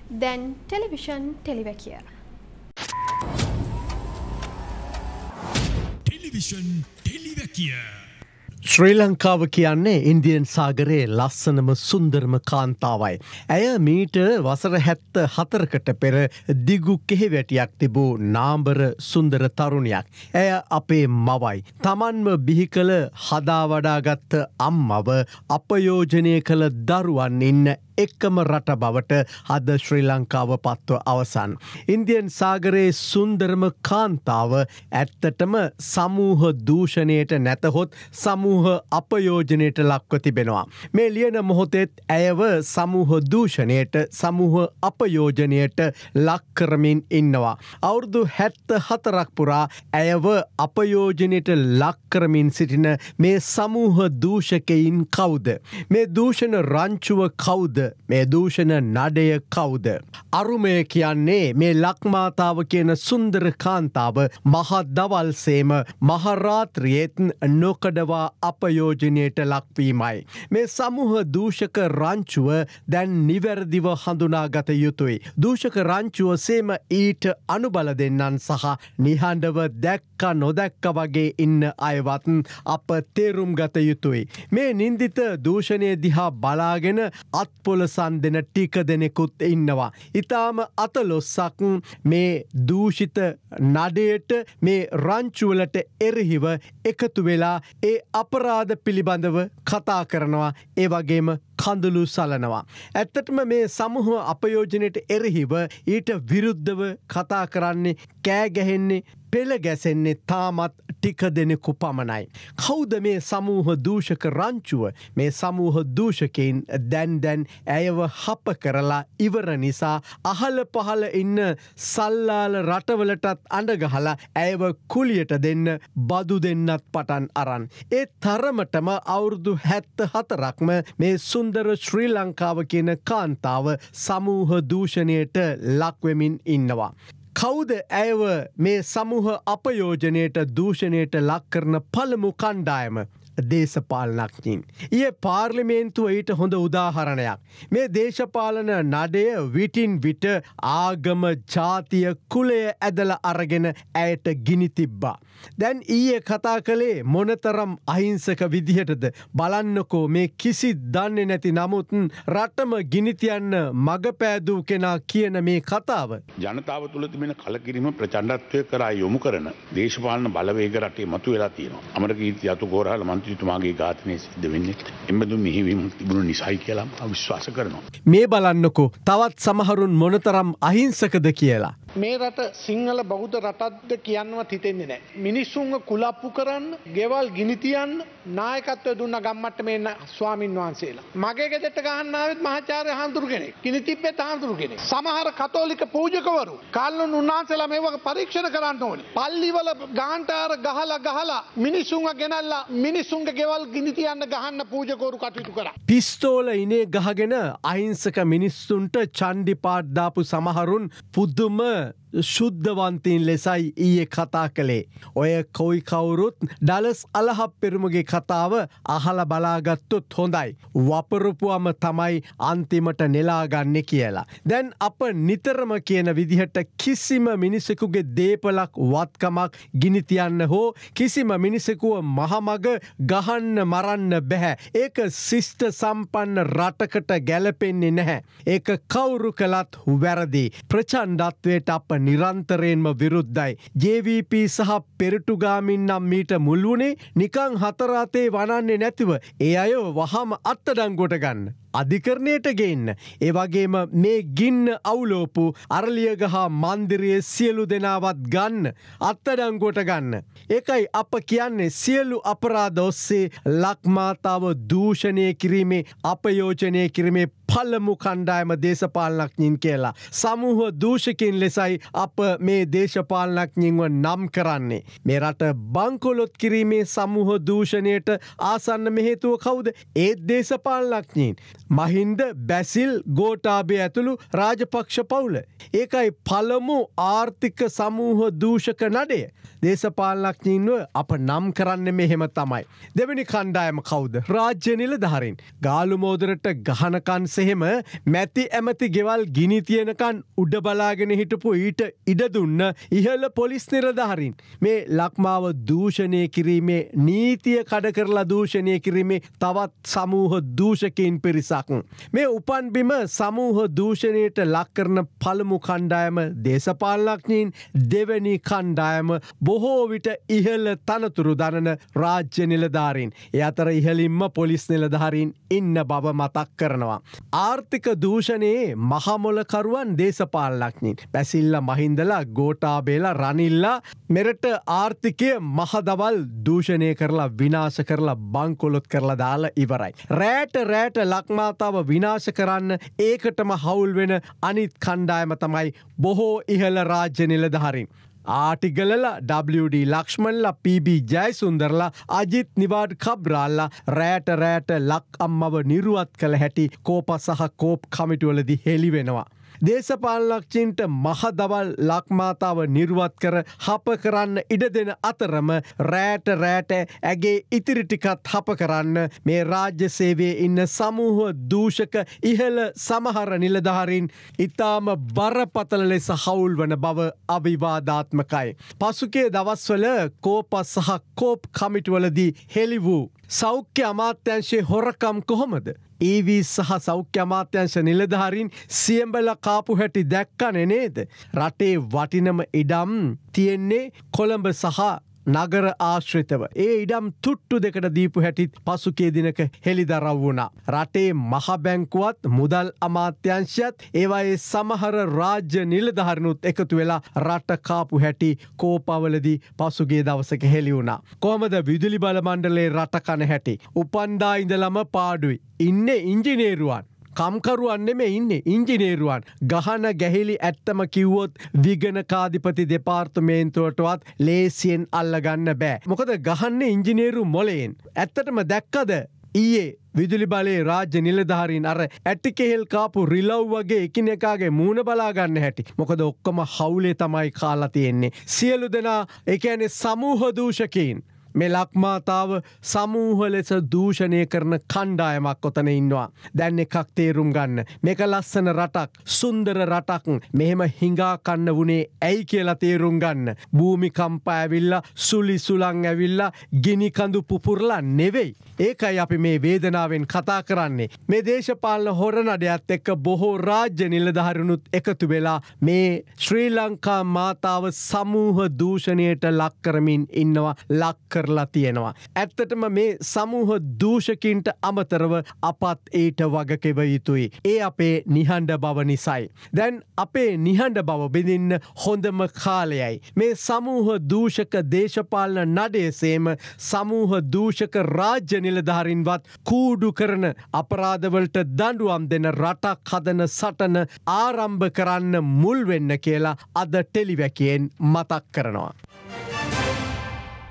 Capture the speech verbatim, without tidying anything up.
දැන් television ටෙලිවැකිය. Television ටෙලිවැකිය. ශ්‍රී ලංකාව කියන්නේ ඉන්දියන් සාගරයේ ලස්සනම සුන්දරම කාන්තාවයි. ඇය මීට වසර හැත්ත හතරකට පෙර දිගු කෙහෙවැටියක් තිබූ නාම්බර සුන්දර තරුණයක්. ඇය අපේ මවයි. තමන්ම බිහි කළ හදා වඩාගත්ත අම්මව අපයෝජනය කළ දරුවන් ඉන්න එක්කම රට බවට අද ශ්‍රී ලංකාව පත්ව අවසන්. ඉන්දියන් සාගරයේ සුන්දරම කාන්තාව ඇත්තටම සමූහ දූෂණයට නැතහොත් සමූහ අපයෝජනයට ලක්ව තිබෙනවා. මේ ලියන මොහොතෙත් ඇයව සමූහ දූෂණයට සමූහ අපයෝජනයට ලක් කරමින් ඉන්නවා. අවුරුදු හැත්ත හතරක් පුරා ඇයව අපයෝජනයට ලක් කරමින් සිටින මේ සමූහ දූෂකයින් කවුද? මේ දූෂණ රංචුව කවුද? මේ දූෂණ නඩය කවුද? අරුමය කියන්නේ මේ ලක්මාතාව කියන සුන්දර කාන්තාව මහා දවල්සේම මහරාත්‍රියේත් නොකඩවා අපයෝජනයට ලක්වීමයි. මේ සමූහ දූෂක රංචුව දැන් නිවැරදිව හඳුනාගත යුතුයි. දූෂක රංචුව සේම ඊට අනුබල දෙන්නන් සහ නිහඬව දැක්ක නොදැක්ක වගේ ඉන්න අයවත් අප තේරුම් ගත යුතුයි. මේ නින්දිත දූෂණය දිහා බලාගෙන අත්පොල සන්දෙන ටික දෙනෙකුත් ඉන්නවා. ඉතාම අතලොස්සක් මේ දූෂිත නඩයට මේ රංචුවලට එරෙහිව එකතු වෙලා ඒ අපරාධ පිළිබඳව කතා කරනවා. ඒ වගේම කඳුළු සලනවා. ඇත්තටම මේ සමූහ අපයෝජනයට එරෙහිව ඊට විරුද්ධව කතා කරන්නේ කෑ ගැහෙන්නේ පෙළ ගැසෙන්නේ තාමත් ටික දෙනෙකු පමණයි. කවුද මේ සමූහ දූෂක රංචුව? මේ සමූහ දූෂකයින් දැන් දැන් ඇයව හප කරලා ඉවර නිසා අහල පහල ඉන්න සල්ලාල රටවලටත් අඬගහලා ඇයව කුලියට දෙන්න බදු දෙන්නත් පටන් අරන්. ඒ තරමටම අවුරුදු හැත්ත හතරක්ම මේ සුන්දර ශ්‍රී ලංකාව කියන කාන්තාව සමූහ දූෂණයට ලක්වෙමින් ඉන්නවා. කවුද ඇයව මේ සමූහ අපයෝජනයට දූෂණයට ලක් කරන පළමු කණ්ඩායම? දේශපාලනඥයින්. ඊයේ පාර්ලිමේන්තුව ඊට හොඳ උදාහරණයක්. මේ දේශපාලන නඩය විටින් විට ආගම ජාතිය කුලය ඇදලා අරගෙන ඇයට ගිනි තිබ්බා. දැන් ඊයේ කතා කළේ මොනතරම් අහිංසක විදිහටද? බලන්නකෝ මේ කිසි දන්නේ නැති නමුත් රටම ගිනි තියන්න මග පෑදූ කෙනා කියන මේ කතාව. ජනතාව තුළ තිබෙන කලකිරීම ප්‍රචණ්ඩත්වය කරා යොමු කරන දේශපාලන බලවේග රටේ මතුවලා තියෙනවා. අමරකීර්ති අතුගෝරහල මන්ත්‍රීතුමාගේ ඝාතනය සිද්ධ වෙන්නේ එම්බදු මෙහෙයවීම තිබුණු නිසායි කියලා මම විශ්වාස කරනවා. මේ බලන්නකෝ තවත් සමහරුන් මොනතරම් අහිංසකද කියලා. මේ රට සිංහල බෞද්ධ රටක්ද කියන්නවත් හිතෙන්නේ නැහැ. මිනිස්සුන්ව කුලප්පු කරන්න, ගෙවල් ගිනි තියන්න නායකත්වය දුන්න ගම්මට්ටමේ ස්වාමින් වහන්සේලා. මගේ ගෙදරට ගහන්න ආවෙත් මහාචාර්ය හාමුදුරු කෙනෙක්. ගිනි තිබ්බෙත් හාමුදුරු කෙනෙක්. සමහර කතෝලික පූජකවරු කාලුන් උන්වහන්සේලා මේව පරීක්ෂණ කරන්න ඕනේ. පල්ලිවල ගාන්ටාර ගහලා ගහලා මිනිස්සුන්ව ගෙනල්ලා මිනිස්සුන්ගේ ගෙවල් ගිනි තියන්න ගහන්න පූජකවරු කටයුතු කරා. පිස්තෝල ඉනේ ගහගෙන අහිංසක මිනිස්සුන්ට චණ්ඩි පාට් දාපු සමහරුන් පුදුම ශුද්ධවන්තීන් ලෙසයි ඊයේ කතා කළේ. ඔය කොයි කවුරුත් ඩලස් අලහප් පෙරුමගේ කතාව අහලා බලාගත්තොත් හොඳයි. වපරපුවම තමයි අන්තිමට නෙලාගන්නේ කියලා. දැන් අප නිතරම කියන විදිහට කිසිම මිනිසෙකුගේ දේපලක් වත්කමක් ගිනි තියන්න හෝ කිසිම මිනිසෙකුව මහමග ගහන්න මරන්න බැහැ. ඒක ශිෂ්ට සම්පන්න රටකට ගැලපෙන්නේ නැහැ. ඒක කවුරු කළත් වැරදි. ප්‍රචණ්ඩත්වයට අප නිරන්තරයෙන්ම විරුද්ධයි. ජේ වී පී සහ පෙරටුගාමින් නම් මීට මුල් වුණේ නිකං හතරාතේ වනන්නේ නැතිව ඒ අය වහම අත්තඩංගුවට ගන්න. අධිකරණයට ගේන්න. ඒ වගේම මේ ගින්න අවුලෝපු අරලියගහ මන්දිරයේ සියලු දෙනාවත් ගන්න අත්තඩංගුවට ගන්න. ඒකයි අප කියන්නේ සියලු අපරාධ ඔස්සේ ලක්මාතාව දූෂණය කිරීමේ අපයෝජනය කිරීමේ පළමු කණ්ඩායම දේශපාලනඥයින් කියලා. සමූහ දූෂකින් ලෙසයි අප මේ දේශපාලනඥයින්ව නම් කරන්නේ. මේ රට බංකොලොත් කිරීමේ සමූහ දූෂණයට ආසන්න හේතුව කවුද? ඒත් දේශපාලනඥයින්. මහින්ද බැසිල් ගෝඨාභය ඇතුළු රාජපක්ෂ පවුල. ඒකයි පළමු ආර්ථික සමූහ දූෂක නඩය. දේශපාලනඥයින්ව අප නම් කරන්නේ මෙහෙම තමයි. දෙවෙනි කණ්ඩායම කවුද? රාජ්‍ය නිලධාරීන්. ගාලු මෝදරට ගහනකන් සෙහෙම මැති ඇමති ගෙවල් ගිනි තියනකන් උඩ බලාගෙන හිටපු ඊට ඉඩ දුන්න ඉහළ පොලිස් නිලධාරීන්. මේ ලක්මාව දූෂණය කිරීමේ නීතිය කඩ කරලා දූෂණය කිරීමේ තවත් සමූහ දූෂකයින් පිරිසක්. මේ උපන්බිම සමූහ දූෂණයට ලක් කරන පළමු කණ්ඩායම දේශපාලනඥයින්, දෙවෙනි කණ්ඩායම බොහෝ විට ඉහළ තනතුරු දරන රාජ්‍ය නිලධාරීන්. ඒ අතර ඉහළින්ම පොලිස් නිලධාරීන් ඉන්න බව මතක් කරනවා. ආර්ථික දූෂණයේ මහමොලකරුවන් දේශපාලනඥයින්. බැසිල්ලා, මහින්දලා, ගෝඨාභයලා, රනිල්ලා මෙරට ආර්ථිකය මහදවල් දූෂණය කරලා විනාශ කරලා බංකොලොත් කරලා දාලා ඉවරයි. රෑට රෑට ලක්මාතාව විනාශ කරන්න ඒකටම හවුල් වෙන අනිත් කණ්ඩායම තමයි බොහෝ ඉහළ රාජ්‍ය නිලධාරීන්. ආටිගලලා, ඩබ්ලිව් ඩී ලක්ෂ්මන්ලා, පී බී ජයසුන්දරලා, අජිත් නිවාඩ් කබ්රාල්ලා රෑට රෑට ලක් අම්මව නිරුවත් කළ හැටි කෝප සහ කෝප් කමිටුවලදී හෙළි වෙනවා. දේශපාලනඥයින්ට මහදවල් ලක්මාතාව නිර්වත් කර හප කරන්න ඉඩ දෙන අතරම රෑට රෑට ඇගේ ඉතිරි ටිකත් හප කරන්න මේ රාජ්‍ය සේවයේ ඉන්න සමූහ දූෂක ඉහළ සමහර නිලධාරීන් ඉතාම බරපතල ලෙස හවුල් වන බව අවිවාදාත්මකයි. පසුගිය දවස්වල කෝප සහ කෝප් කමිටුවලදී හෙළි වූ සෞඛ්‍ය අමාත්‍යංශයේ හොරකම් කොහොමද? ඊ වී සහ සෞඛ්‍ය අමාත්‍යංශ නිලධාරීන් සියඹල කාපු හැටි දැක්කනේ නේද? රටේ වටිනම ඉඩම් තියෙන්නේ කොළඹ සහ නගර ආශ්‍රිතව. ඒ ඉඩම් තුට්ටු දෙකට දීපු හැටිත් පසුගිය දිනක හෙළිදරව් වුණා. රටේ මහ බැංකුවත් මුදල් අමාත්‍යංශයත් ඒවායේ සමහර රාජ්‍ය නිලධාරීනුත් එකතු වෙලා රට කාපු හැටි කෝපවලදී පසුගිය දවසක හෙළි වුණා. කොහමද විදුලි බල මණ්ඩලයේ රට කන හැටි? උපන්දා ඉඳලම පාඩුයි. ඉන්නේ ඉංජිනේරුවන්. කම්කරුවන් නෙමෙයි ඉන්නේ ඉංජිනේරුවන්. ගහන ගැහිලි ඇත්තම කිව්වොත් විගණකාධිපති දෙපාර්තමේන්තුවටවත් ලේසියෙන් අල්ලගන්න බෑ. මොකද ගහන්නේ ඉංජිනේරු මොලයෙන්. ඇත්තටම දැක්කද ඊයේ විදුලි බලයේ රාජ්‍ය නිලධාරීන් අර ඇටි කෙහෙල් කාපු රිලව් වගේ එකිනෙකාගේ මූණ බලා ගන්න හැටි. මොකද ඔක්කොම හවුලේ තමයි කාලා තියෙන්නේ. සියලු දෙනා ඒ කියන්නේ සමූහ දූෂකයින්. මේ ලක්මාතාව සමූහ ලෙස දූෂණය කරන කණ්ඩායමක් ඔතන ඉන්නවා. දැන් එකක් තේරුම් ගන්න. මේක ලස්සන රටක්, සුන්දර රටක්. මෙහෙම හිඟා කන්න වුණේ ඇයි කියලා තේරුම් ගන්න. භූමිකම්ප ඇවිල්ලා, සුලි සුලං ඇවිල්ලා, ගිනි කඳු පුපුරලා නෙවෙයි. ඒකයි අපි මේ වේදනාවෙන් කතා කරන්නේ. මේ දේශපාලන හොරනඩයත් එක්ක බොහෝ රාජ්‍ය නිලධාරීනුත් එකතු වෙලා මේ ශ්‍රී ලංකා මාතාව සමූහ දූෂණයට ලක් කරමින් ඉන්නවා. ලක් කරලා තියෙනවා. ඇත්තටම මේ සමූහ දූෂකින්ට අමතරව අපත් ඊට වගකිව යුතුයි. ඒ අපේ නිහඬ බව නිසයි. දැන් අපේ නිහඬ බව බෙදින්න හොඳම කාලයයි. මේ සමූහ දූෂක දේශපාලන නඩයසේම සමූහ දූෂක රාජ්‍ය නිලධාරීන්වත් කූඩු කරන අපරාධවලට දඬුවම් දෙන රටක් හදන සටන ආරම්භ කරන්න මුල් වෙන්න කියලා අද ටෙලිවැකියෙන් මතක් කරනවා.